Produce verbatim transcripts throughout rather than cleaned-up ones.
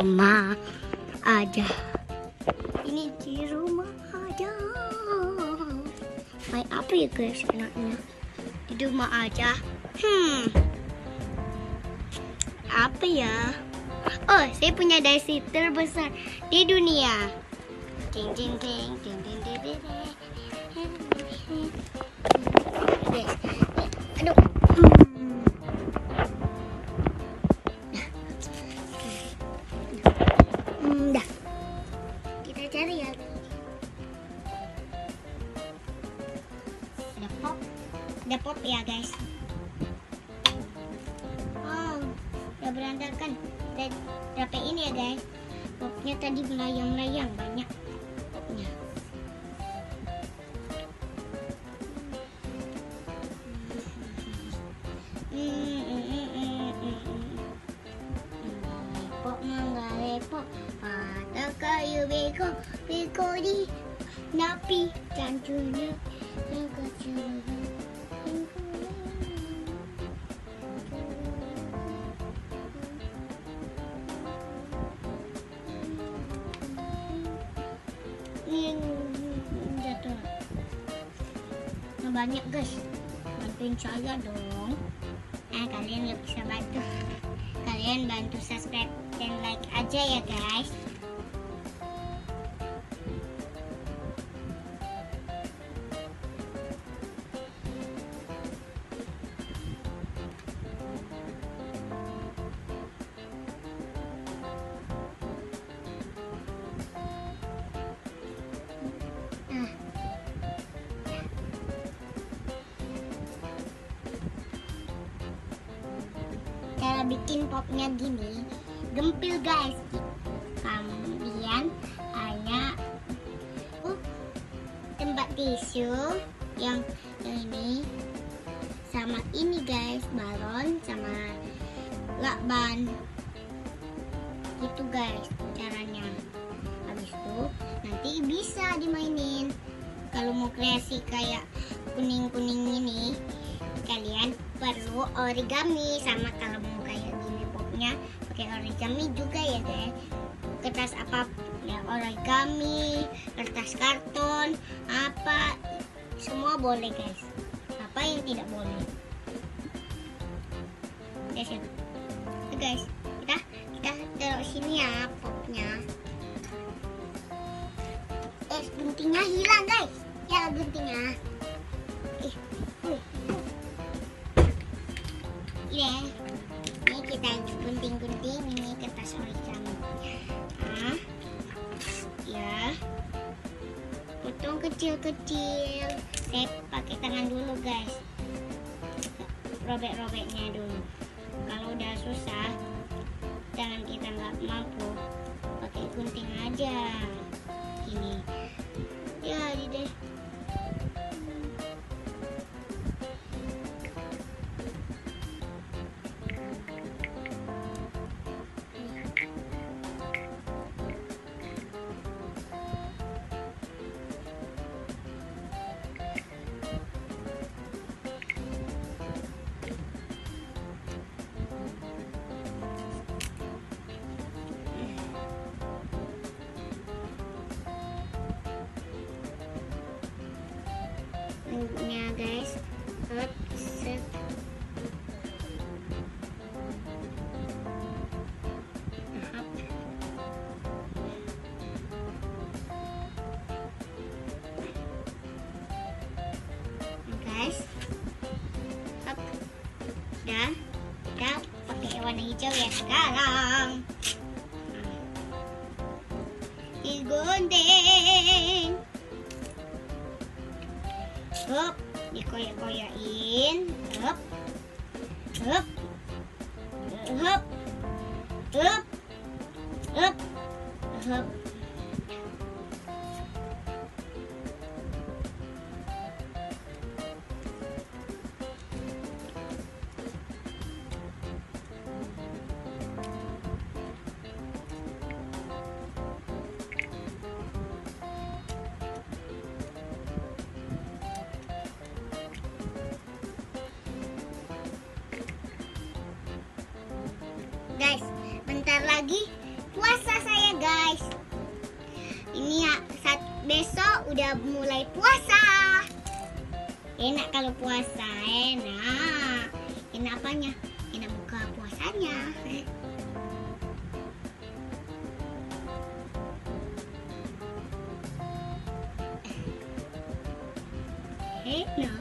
rumah aja. Ini di rumah aja. Main apa ya guys enaknya? Di rumah aja. Hmm. Apa ya? Oh, saya punya dasi terbesar di dunia. Ting ting ting ting ting ting ting. Guys, aduh. Hmm. Hmm, dah. Kita cari ya. Ada pop, ada pop ya guys. Oh, udah berantakan. Dan berapa ini ya guys? Popnya tadi melayang-layang banyak popnya. Pop mangga pop, ada kayu beko beko di napi cancunya yang kecil. Ini jatuh. Nah, banyak guys, bantuin saya dong. Eh kalian nggak bisa bantu. Kalian bantu subscribe dan like aja ya guys. Cara bikin popnya gini, gempil guys. Kemudian hanya uh, tempat tisu yang ini sama ini guys, balon sama lakban. Gitu guys caranya. Habis itu nanti bisa dimainin. Kalau mau kreasi kayak kuning-kuning ini, kalian perlu origami. Sama kalau mau kayak gini popnya pakai origami juga ya guys. Kertas apa ya, origami, kertas karton, apa semua boleh guys. Apa yang tidak boleh guys ya. Oke, guys, kita kita taruh sini ya popnya. Eh, guntingnya hilang guys. Ya guntingnya. Ih, uh. Ya, ini kita gunting-gunting ini kertas origami. Nah, ya, potong kecil-kecil. Saya pakai tangan dulu guys, robek-robeknya dulu. Kalau udah susah, tangan kita nggak mampu, pakai gunting aja. Gini, ya deh. Nya guys, set set. Guys, hop. Dan kita pakai warna hijau ya sekarang. Digunting. Hup, dikoyak-koyakin. Hup. Hup. Hup. Hup. Hup. Hup. Guys, bentar lagi puasa. udah mulai puasa. Enak kalau puasa, enak. Enak apanya? Enak buka puasanya. Enak.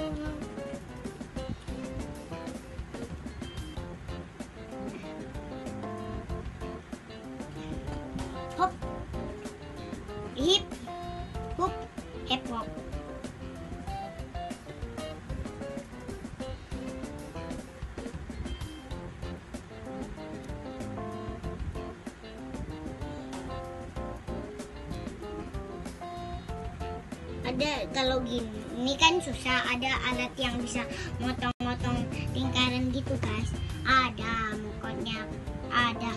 Hop, hip, hop, hip hop. Ada kalau gini, ini kan susah. Ada alat yang bisa motong-motong lingkaran gitu guys. Ada mukanya, ada.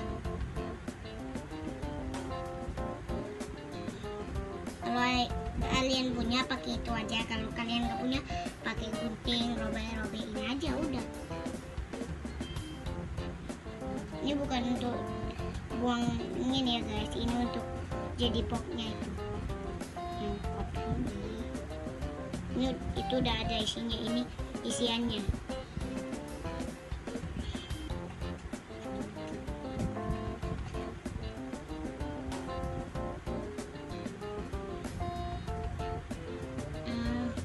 Kalau kalian punya pakai itu aja. Kalau kalian nggak punya pakai gunting, robek-robek ini aja udah. Ini bukan untuk buang ini ya guys. Ini untuk jadi popnya itu. Yang pop ini. Ini itu udah ada isinya, ini isiannya. Hmm.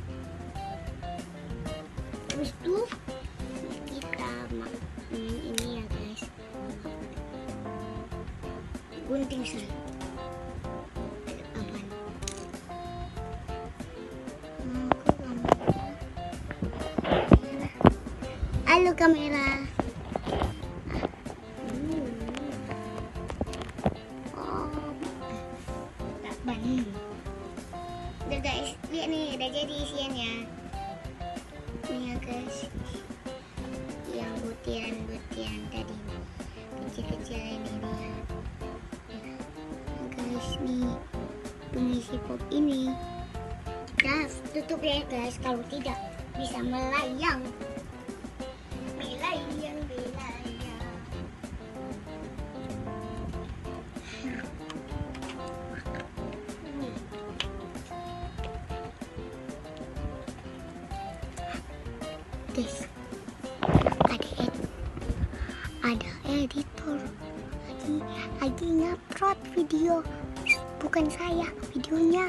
Terus tuh kita mak hmm, ini ya guys, gunting sih. Halo kamera. Hmm. Oh, tak ban. Udah guys, lihat nih, udah jadi isiannya. Nih ya guys, yang butiran-butiran tadi, kecil-kecil ini nih ya. Nah, guys, nih pengisi pop ini. Kita tutup ya guys, kalau tidak bisa melayang. Melayang, melayang. Guys, ada ed ada editor lagi lagi ngupload video, bukan saya videonya.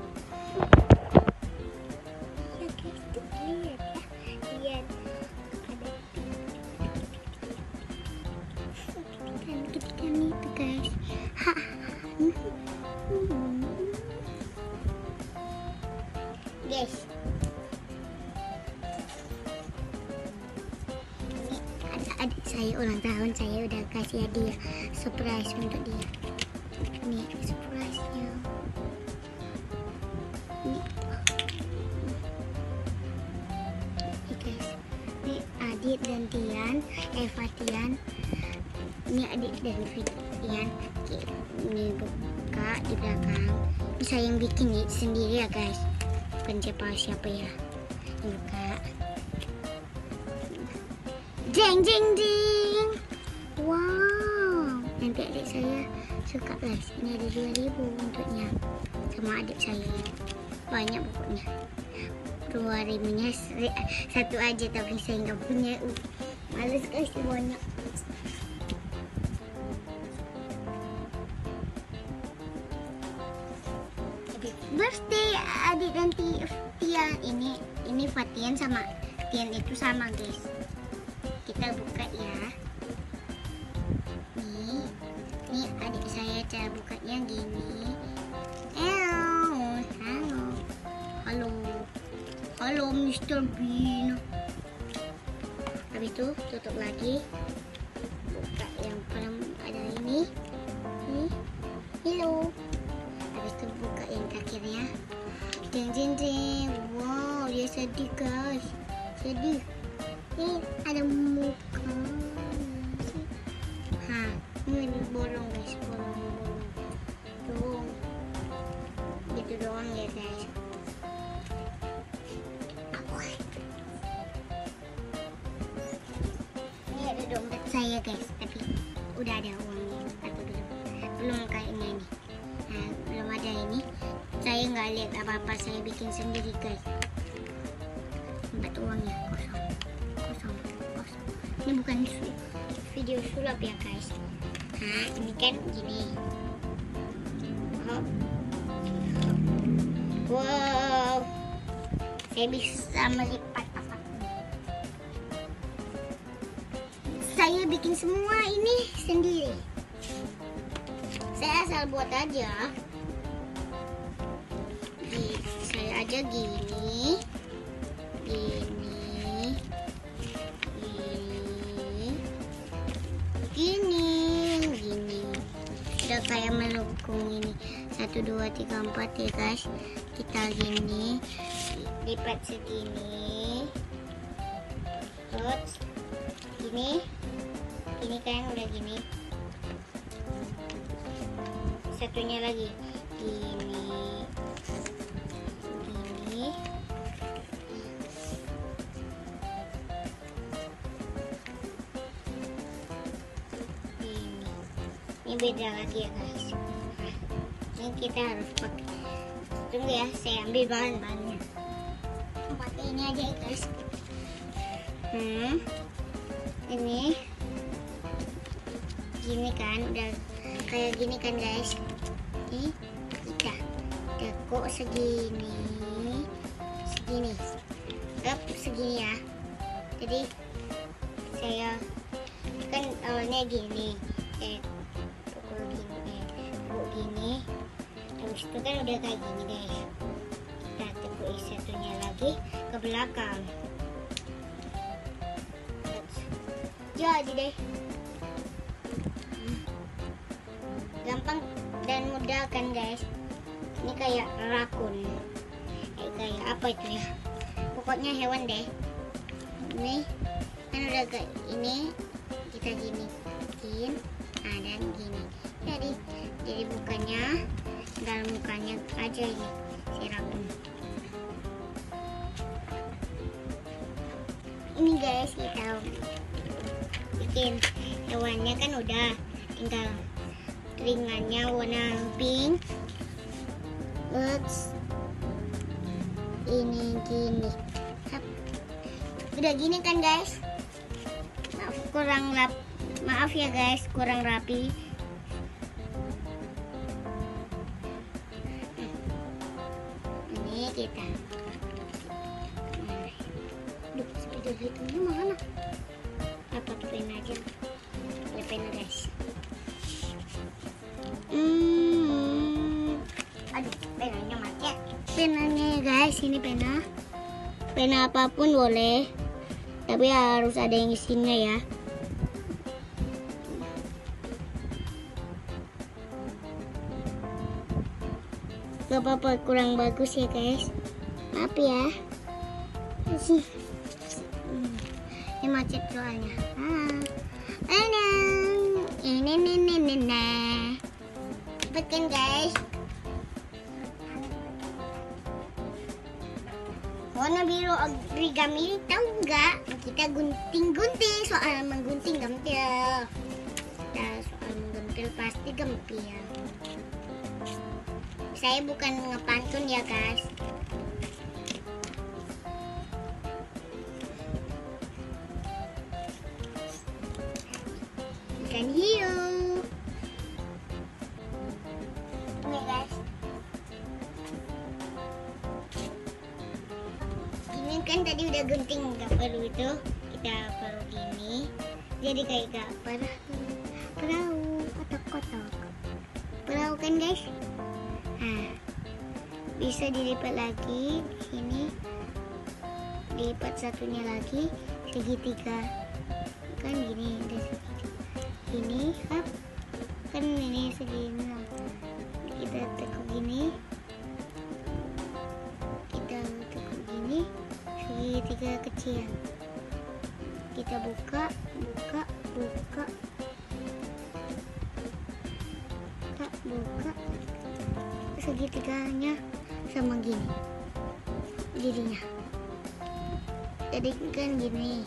Ya guys, tuh lihat ya, lihat ada ketikan-ketikan itu guys. Guys, adik saya ulang tahun, saya udah kasih hadiah surprise untuk dia. Nih surprise-nya. Nih. Nih guys, nih Adit dan Tian, Eva Tian. Ini Adit dan Tian. Ini buka di belakang. Ini saya yang bikin nih sendiri ya guys. Bukan siapa-siapa ya. Ini buka. Jeng jeng jeng. Wow, nanti adik saya suka guys. Ini ada dua ribu untuknya sama adik saya. Banyak pokoknya. Dua ribunya satu aja, tapi saya nggak punya. Uh, males guys, banyak. Birthday adik dan Tian. Ini ini Fatian sama Tian itu sama guys. Kita buka ya. Nih, nih adik saya cara bukanya gini. Halo, halo, halo, halo Mister Bean. Habis itu tutup lagi. Buka yang paling ada ini. Nih, hello. Habis itu buka yang terakhirnya. Jeng jeng jeng. Wow, dia sedih guys, sedih. Ini ada muka. Hah, ini bolong guys, bolong, bolong. Tuh, gitu doang ya guys. Ini ada dompet saya guys, tapi udah ada uangnya atau belum? Belum kayaknya nih. Nah, belum ada ini. Saya nggak lihat apa-apa, saya bikin sendiri guys. Tempat uangnya kosong, kosong, kosong. Ini bukan video sulap ya guys. Nah, ini kan gini. Hop. Wow, saya bisa melipat apapun. Saya bikin semua ini sendiri. Saya asal buat aja. Saya aja gini, gini, gini, gini, gini. Udah kayak melengkung ini. Satu, dua, tiga, empat ya guys. Kita gini, lipat segini, terus gini, gini kan udah gini. Satunya lagi gini, gini, gini. Ini beda lagi ya guys. Nah, ini kita harus pakai. Tunggu ya, saya ambil bahan-bahannya. Pakai ini aja ya guys. Hmm, ini gini kan, udah kayak gini kan guys. Ini kita tekuk segini, segini, up segini ya. Jadi saya kan awalnya gini, eh pukul gini, eh, pukul gini. Terus itu kan udah kayak gini guys. Kita tekuk satunya lagi ke belakang. Jadi deh. Gampang dan mudah kan guys. Ini kayak rakun. Eh, kayak apa itu ya? Pokoknya hewan deh. Ini kan udah kayak ini. Kita gini, gini, nah dan gini. Jadi, jadi bukannya dalam mukanya aja ini si rakun. Ini guys, kita bikin hewannya kan udah, tinggal telinganya warna pink. Terus ini gini. Udah gini kan guys. Maaf kurang rap, maaf ya guys, kurang rapi. Ini kita. Duh, sepeda hitungnya mana? Apa pena aja? Pakai pena guys. Hmm, aduh, penanya mati ya. Penanya guys, ini pena. Pena apapun boleh, tapi harus ada yang isinya ya. Gak apa-apa, kurang bagus ya guys. Maaf ya. Ini macet soalnya. Ah, ini ini ini ini. Bikin guys. Warna biru origami, tahu nggak? Kita gunting-gunting, soal menggunting gempil. Kita soal menggempil pasti gempil. Saya bukan ngepantun ya guys. Ikan hiu. Ini guys. Ini kan tadi udah gunting, nggak perlu itu. Kita perlu gini. Jadi kayak gak pernah perahu kotak-kotak. Perahu kan guys. Nah, bisa dilipat lagi sini, dilipat satunya lagi segitiga kan gini, ada segitiga ini kan, kan ini segini, kita tekuk gini, kita tekuk gini segitiga kecil, kita buka buka buka buka buka segitiganya sama gini jadinya. Jadi kan gini,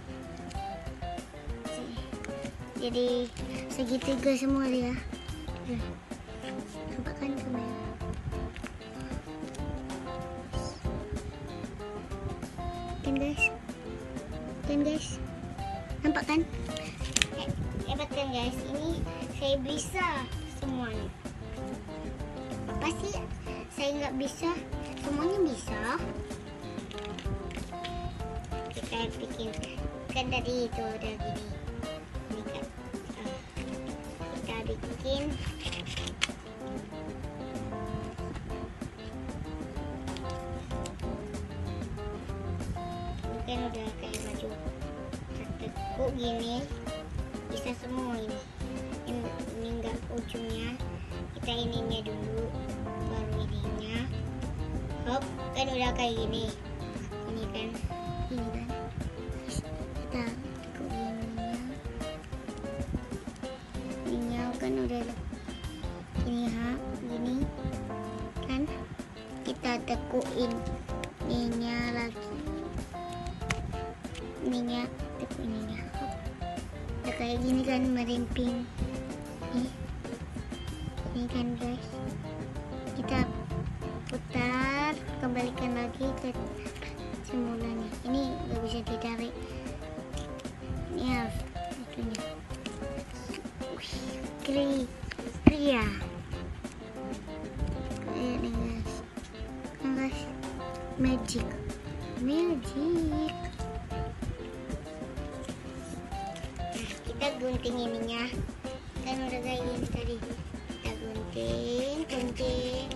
jadi segitiga semua dia. Coba kan kamera. kan guys, kan guys, nampak kan? Hebat kan guys, ini saya bisa semuanya. Apa sih saya nggak bisa? Semuanya bisa. Kita bikin kan dari itu udah gini. Ini kan uh, kita bikin ini kan udah kayak baju tekuk gini, bisa semua ini. Ini, ini enggak ujungnya, kita ininya dulu, baru ininya. Hop, kan udah kayak gini. Ini kan, ini kan. Kita tekuk ininya. Ininya kan udah ini ha, gini kan. Kita tekuin ininya lagi. Ininya, tekuk ininya. Hop. Udah kayak gini kan, merimping. Nih. Ini kan guys. Kita putar, kembalikan lagi ke semulanya. Ini nggak bisa ditarik. Ini harus itunya. Kri, kria. Ini guys, kan guys, magic, magic. Nah, kita gunting ininya. Kan udah kayak gini tadi. Kita gunting, gunting.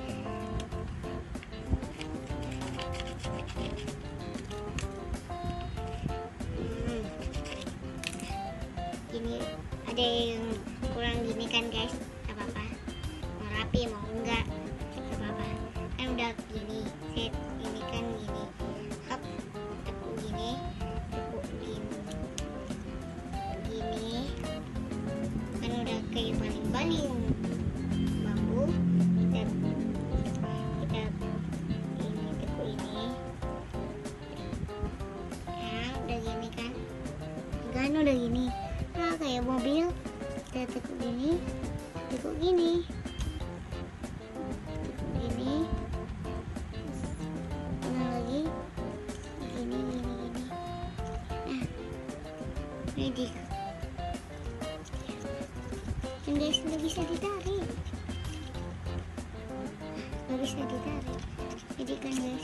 Gini ada yang kurang gini kan guys, gak apa-apa, mau rapi mau enggak gak apa-apa, kan udah gini set. Ini kan gini, hop, tekuk gini, tekuk gini, gini kan udah kayak baling-baling bambu. Kita kita ini tekuk ini, nah udah gini kan, kan udah gini. Nah, kayak mobil, kita tekuk gini, tekuk gini, tekuk gini, nah lagi, gini, gini, gini. Nah, magic. Dan guys, nggak bisa ditarik, nggak bisa ditarik. Jadi kan guys,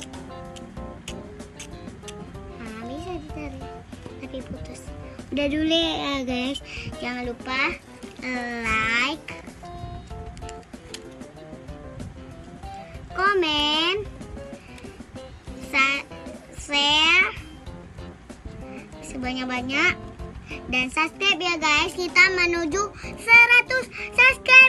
nah bisa ditarik, tapi putus. Udah dulu ya guys, jangan lupa like, komen, share sebanyak-banyak, dan subscribe ya guys. Kita menuju seratus subscribe.